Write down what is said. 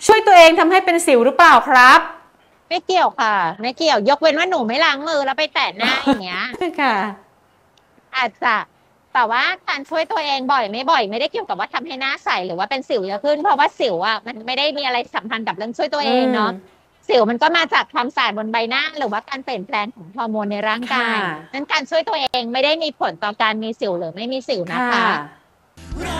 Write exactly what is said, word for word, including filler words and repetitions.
ช่วยตัวเองทำให้เป็นสิวหรือเปล่าครับไม่เกี่ยวค่ะไม่เกี่ยวยกเว้นว่าหนูไม่ล้างมือแล้วไปแตะหน้าอย่างเงี้ยค่ะอาจจะแต่ว่าการช่วยตัวเองบ่อยไม่บ่อยไม่ได้เกี่ยวกับว่าทำให้หน้าใสหรือว่าเป็นสิวเยอะขึ้นเพราะว่าสิวอ่ะมันไม่ได้มีอะไรสัมพันธ์กับเรื่องช่วยตัวเองเนาะสิวมันก็มาจากความสะอาดบนใบหน้าหรือว่าการเปลี่ยนแปลงของฮอร์โมนในร่างกายนั้นการช่วยตัวเองไม่ได้มีผลต่อการมีสิวหรือไม่มีสิวนะคะ